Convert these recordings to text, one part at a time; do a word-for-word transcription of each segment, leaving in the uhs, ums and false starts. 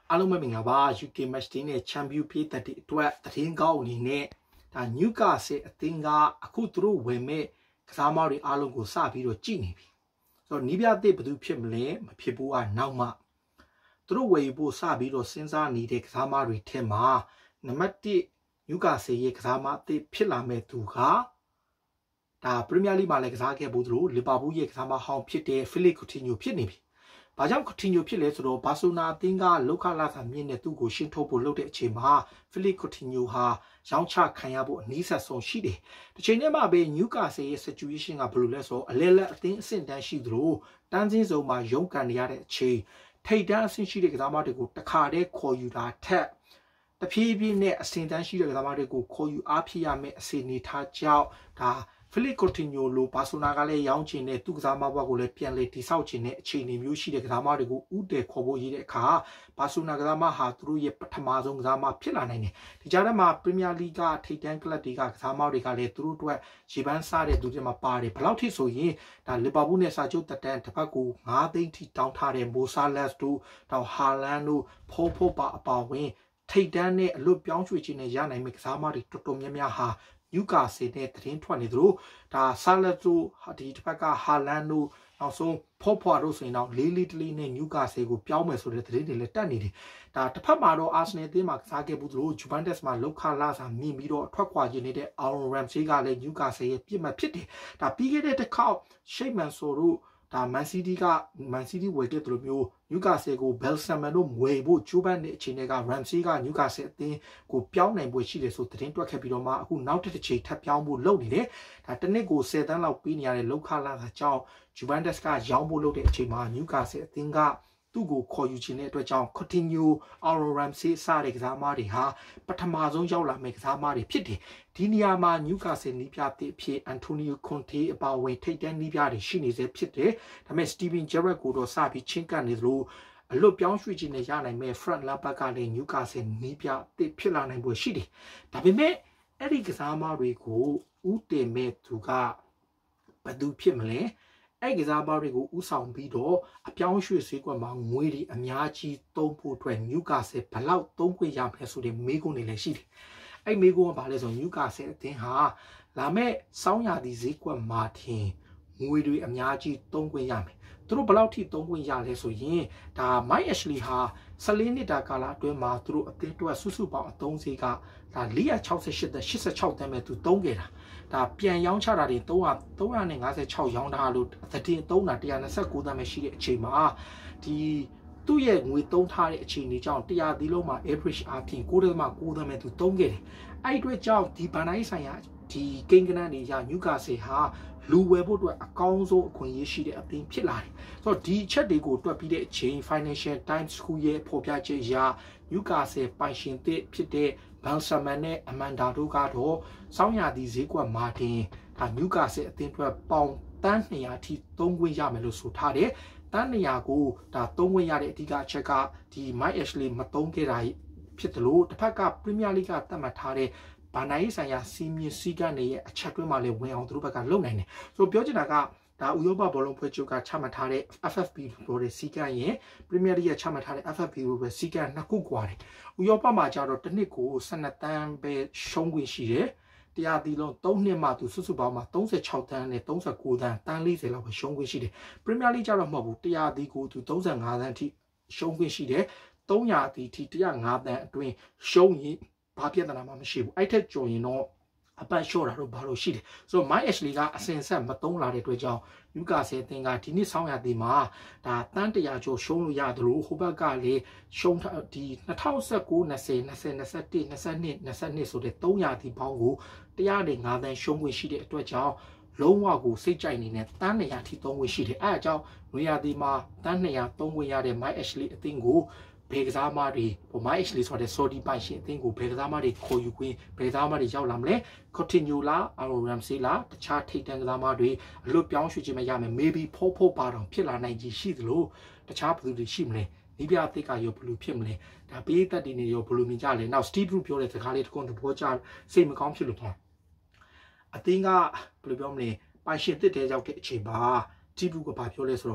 အားလုံးပဲမင်္ဂလာပါ ယူ ကေ match day နဲ့ champion ဖြစ်တဲ့အတွက်သတင်းကောင်းအနေနဲ့ဒါ Newcastle အသင်းကအခုသူတို့ဝင်မဲ့ကစားသမားတွေအားလုံးကိုစပြီးတော့ကြည့်နေပြီဆိုတော့နီးပြသစ်ဘယ်သူဖြစ်မလဲမဖြစ်ဘူးကနောက်မှသူတို့ဝယ်ဖို့စပြီးတော့စဉ်းစားနေတဲ့ကစားသမားတွေထဲမှာနံပါတ်တစ် Newcastle ရဲ့ကစားသမားအသစ်ဖြစ်လာမဲ့သူကဒါ Premier League မှာလည်းကစားခဲ့ဖို့သူတို့ Liverpool ရဲ့ကစားသမားဟောင်းဖြစ်တဲ့ Philippe Coutinho ဖြစ်နေပြီဘာကြောင့် Coutinho ဖြစ်လဲဆိုတော့ Barcelona အသင်းကလောက်ခလာစာမြင့်တဲ့သူ့ကိုရှင်းထုတ်ဖို့လုပ်တဲ့အချိန်မှာ Philippe Coutinho ဟာရောင်းချခံရဖို့အနည်းဆက်ဆုံးရှိတယ်။ဒီချိန်ထဲမှာပဲ Newcastle ရဲ့ situation ကဘယ်လိုလဲဆိုတော့အလဲလက်အသင်းအဆင့်တန်းရှိသလိုတန်းစင်းစုံမှာရုန်းကန်နေရတဲ့အချိန်ထိပ်တန်းအဆင့်ရှိတဲ့ကစားသမားတွေကိုတခါတည်းခေါ်ယူတာထက်တဖြည်းဖြည်းနဲ့အဆင့်တန်းရှိတဲ့ကစားသမားတွေကိုခေါ်ယူအားဖြစ်ရမယ့်အစီအနေထားကြောင့်ဒါPhilippe Coutinho လိုဘာဆိုနာကလည်းရောင်းချင်တဲ့သူကစားမဘွားကိုလည်းပြန်လေတိဆောက်ချင်တဲ့အခြေအနေမျိုးရှိတဲ့ကစားမတွေကိုဥတည်ခေါ်ဖို့ရတဲ့အခါဘာဆိုနာကစားမဟာသူတို့ရဲ့ပထမဆုံးကစားမဖြစ်လာနိုင်တယ်ဒီကြားထဲမှာ Premier League ကထိပ်တန်းကလပ်တွေကကစားမတွေကလည်းသူတို့အတွက်ရေပန်းစားတဲ့သူတွေမှာပါတယ်ဘယ်လောက်ထိဆိုရင်ဒါ Liverpool နဲ့စာချုပ်တက်တန်းတစ်ပတ်ကို၅သိန်းထိတောင်းထားတဲ့ Mo Salah တို့တော့ Haaland တို့ Paul Pogba အပါအဝင်ထိပ်တန်းနဲ့အလွတ်ပြောင်းရွှေ့ခြင်းနဲ့ရနိုင်မယ့်ကစားမတွေတော်တော်များများဟာNewcastle နဲ့သတင်းထွက်နေသလိုဒါဆာလက်တို့ဒီတစ်ဖက်ကဟာလန်တို့နောက်ဆုံးဖော့ဖွာတို့ဆိုရင်တော့လေးလေးတလေးနဲ့ Newcastle ကိုပြောင်းမယ်ဆိုတဲ့သတင်းတွေလည်းတက်နေတယ်ဒါတစ်ဖက်မှာတော့ Arsenal အသင်းမှာကစားခဲ့ဘူးသလို Juventus မှာလောက်ခလာစာမြင်ပြီးတော့အထွက်ခွာခြင်းနေတဲ့ Aaron Ramsey ကလည်း Newcastle ရဲ့ပြစ်မှတ်ဖြစ်တယ်ဒါပြီးခဲ့တဲ့တစ်ခေါက် Sheikh Mansour တို့ဒါ Man City က Man City ဝယ်ခဲ့တယ်လို့မျိုး Newcastle ကို Belsaman တို့ဝယ်ဖို့ကြိုးပမ်းတဲ့အချိန်တွေက Ramsey က Newcastle အသင်းကိုပြောင်းနိုင်ပွဲရှိတယ်ဆိုသတင်းတွက်ခဲ့ပြီးတော့မှအခုနောက်တစ်ချိန်ထပ်ပြောင်းဖို့လုပ်နေတယ်ဒါတစ်နှစ်ကို十သန်းလောက်ပေးနေရတဲ့လောက်ခလာတာကြောင့် Juventus ကရောင်းဖို့လုပ်တဲ့အချိန်မှာ Newcastle အသင်းကသူ့ကိုခေါ်ယူခြင်းတဲ့အတွက်ကြောင့် Coutinho, Aaron Ramsey စတဲ့ကစားသမားတွေဟာပထမဆုံးရောက်လာမယ့်ကစားသမားတွေဖြစ်တယ်ဒီနေရာမှာ Newcastle နီးပြသစ်ဖြစ် Antonio Conte အပါအဝင်ထိပ်တန်းနီးပြတွေရှိနေစေဖြစ်တယ်ဒါပေမဲ့ Steven Gerrard ကိုတော့စပြီးချင်းကပ်နေသလိုအလွတ်ပြောင်းရွှေ့ခြင်းနဲ့ရနိုင်မဲ့ front line ကလည်း Newcastle နီးပြသစ်ဖြစ်လာနိုင်ပွဲရှိတယ်ဒါပေမဲ့အဲ့ဒီကစားသမားတွေကိုဥတည်မဲ့သူကဘယ်သူဖြစ်မလဲအဲ့ကစားသမားတွေကိုဥဆောင်ပြီးတော့အပြောင်းရွှေ့ဈေးကွက်မှာငွေတွေအများကြီးသုံးဖို့အတွက် Newcastle ဘယ်လောက်သုံးခွင့်ရမလဲဆိုတဲ့မေးခွန်းတွေလည်းရှိတယ်အဲ့မေးခွန်းကဘာလဲဆိုတော့ Newcastle အသင်းဟာလာမဲ့စောင်းရာသီဈေးကွက်မှာထင်ငွေတွေအများကြီးသုံးခွင့်ရမယ်သူတို့ဘယ်လောက်ထိသုံးခွင့်ရလဲဆိုရင်ဒါ Mike Ashley ဟာဆယ်လေးနှစ်တာကာလအတွင်းမှာသူတို့အသင်းအတွက်စုစုပေါင်းအသုံးစရိတ်ကဒါ၄၆၈သန်း၈၆သန်းပဲသူသုံးခဲ့တာဒါပြန်ရောင်းချတာတွေ၃၀၀ ၃၅၆ရောင်းတာလို့သတင်းသုံးတာ၁၂၉သန်းပဲရှိတဲ့အချိန်မှာဒီသူ့ရဲ့ငွေသုံးထားတဲ့အခြေအနေကြောင့်တရားသီးလုံးမှာ average အပြင်၉.၉သန်းပဲသူသုံးခဲ့တယ်အဲ့ဒီအတွက်ကြောင့်ဒီဘဏ္ဍာရေးဆိုင်ရာဒီကိန်းဂဏန်းတွေရ Newcastle ဟာလူဝယ်ဖို့အတွက်အကောင်းဆုံးအခွင့်အရေးရှိတဲ့အသင်းဖြစ်လာတယ်။ဆိုတော့ဒီချက်တွေကိုတွက်ပြီးတဲ့အချိန် Financial Times ခုရဲ့ဖော်ပြချက်အရ Newcastle ပိုင်ရှင်သစ်ဖြစ်တဲ့ Belsaman နဲ့ Amanda တို့ကတော့စောင်းရာသီဈေးကွက်မှာတင်ဒါ Newcastle အသင်းအတွက်ပေါင်တန်း၂၀၀ထိသုံးခွင့်ရမယ်လို့ဆိုထားတယ်။တန်း၂၀၀ကိုဒါသုံးခွင့်ရတဲ့အဓိကအချက်ကဒီ Mike Ashley မသုံးခဲ့တာဖြစ်တယ်လို့တစ်ဖက်က Premier League ကသတ်မှတ်ထားတဲ့ဘာနိုင်ဆိုင်ရာစီမင်းစည်းကမ်းတွေရဲ့အချက်တွင်းမှာလည်းဝင်အောင်သူတို့ဘက်ကလုပ်နိုင်တယ်ဆိုတော့ပြောချင်တာကဒါဥရောပဘောလုံးဖွဲ့ချုပ်ကချမှတ်ထားတဲ့ F F P လို့တဲ့စီကံရဲ့ Premier League ကချမှတ်ထားတဲ့ F F P လို့ပဲစီကံနှစ်ခုကွာတယ်ဥရောပမှာကျတော့တစ်နှစ်ကို၁၂သန်းပဲရှုံးခွင့်ရှိတယ်တရားသီးလုံး၃နှစ်မှသူစုစုပေါင်းမှာ၃၆သန်းနဲ့၃၉သန်းတန်း၄၀လောက်ပဲရှုံးခွင့်ရှိတယ် Premier League ကျတော့မဟုတ်ဘူးတရားသီးကိုသူ၃၅သန်းအထိရှုံးခွင့်ရှိတယ်၃၀၀သီးထိ၁၀၅သန်းအတွင်းရှုံးရင်ဘာပြဿနာမှမရှိဘူးအဲ့ထက်ကြော်ရင်တော့အပတ်လျှော့တာတော့ဘာလို့ရှိတယ်ဆိုတော့ Mike Ashley ကအစင်ဆက်မသုံးလာတဲ့အတွက်ကြောင့် Newcastle အသင်းကဒီနှစ်ဆောင်းရာသီမှာဒါတန်း၁၀၀ကျော်ရှုံးလို့ရတယ်လို့ဟိုဘက်ကလည်းရှုံးဒီ၂၀၁၉ ၂၀ ၂၀ ၂၁ ၂၂ ၂၂ဆိုတဲ့၃ရာသီပေါင်းကို၁၀၅သန်းရှုံးခွင့်ရှိတဲ့အတွက်ကြောင့်လုံးဝကိုစိတ်ကြိုက်နေတဲ့တန်း၂၀၀ထိသုံးခွင့်ရှိတယ်အဲအကြောင်းနွေရာသီမှာတန်း၂၀၀သုံးခွင့်ရတဲ့ Mike Ashley အသင်းကိုဘယ်ကစားမတွေဟို Mike Ashley ဆိုတဲ့ Saudi ပိုင်ရှင်အသင်းကိုဘယ်ကစားမတွေခေါ်ယူခွင့်ဘယ်ကစားမတွေရောက်လာမလဲ Coutinho လား Aaron Ramsey လားတခြားထိပ်တန်းကစားမတွေအလွတ်ပြောင်းရွှေ့ခြင်းမရမယ် maybe ဖို့ဖို့ပါတော့ဖြစ်လာနိုင်ကြီးရှိသလိုတခြားဘယ်သူတွေရှိမလဲနီးပြအသစ်ကရောဘယ်လိုဖြစ်မလဲဒါပေးသက်တွေနေရောဘယ်လိုမြင်ကြလဲနောက် Steve Bruce ပြောတဲ့စကားလေးတစ်ခုသဘောကျစိတ်မကောင်းဖြစ်လို့ပေါ့အသင်းကဘယ်လိုပြောမလဲပိုင်ရှင်သစ်တဲရောက်တဲ့အချိန်မှာ Steve Bruce ကဘာပြောလဲဆိုတော့ကျ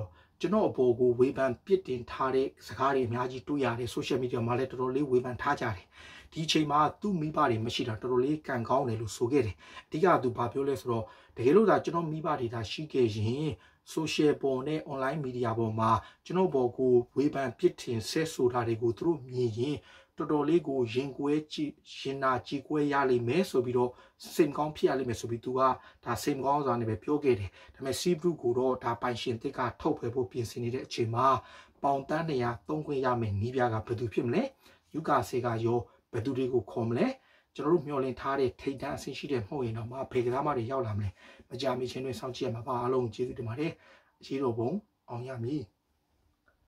ကျွန်တော်အပေါ်ကိုဝေဖန်ပြစ်တင်ထားတဲ့စကားတွေအများကြီးတွေ့ရတယ် social media မှာလည်းတော်တော်လေးဝေဖန်ထားကြတယ်ဒီအချိန်မှာသူ့မိဘတွေမရှိတာတော်တော်လေးကံကောင်းတယ်လို့ဆိုခဲ့တယ်အဓိကသူဘာပြောလဲဆိုတော့တကယ်လို့ဒါကျွန်တော်မိဘတွေဒါရှိခဲ့ရင် social ပေါ်နဲ့ online media ပေါ်မှာကျွန်တော်ဘောကိုဝေဖန်ပြစ်တင်ဆက်ဆိုတာတွေကိုသူတို့မြင်ရင်တော်တော်လေးကိုရင်ကွဲကြည့်ရင်နာကြည်ကွဲရလိမ့်မယ်ဆိုပြီးတော့စိတ်ကောင်းဖြစ်ရလိမ့်မယ်ဆိုပြီးသူကဒါစိတ်ကောင်းစွာနဲ့ပဲပြောခဲ့တယ်ဒါပေမဲ့ Seabrook ကိုတော့ဒါပိုင်ရှင်တစ်ကထုတ်ဖယ်ဖို့ပြင်ဆင်နေတဲ့အချိန်မှာပေါင်တန်းနေရသုံးခွင့်ရမယ်နီးပြားကဘယ်သူဖြစ်မလဲယူကာဆေကရောဘယ်သူတွေကိုခေါ်မလဲကျွန်တော်တို့မျှော်လင့်ထားတဲ့ထိတ်တန့်အဆင့်ရှိတဲ့မှုရင်တော့မှဖေကစားမတွေရောက်လာမလဲမကြမီချင်းတွေစောင့်ကြည့်ရမှာပါအားလုံးကျေးဇူးတင်ပါတယ်အရှိတော်ဘုံအောင်ရမည်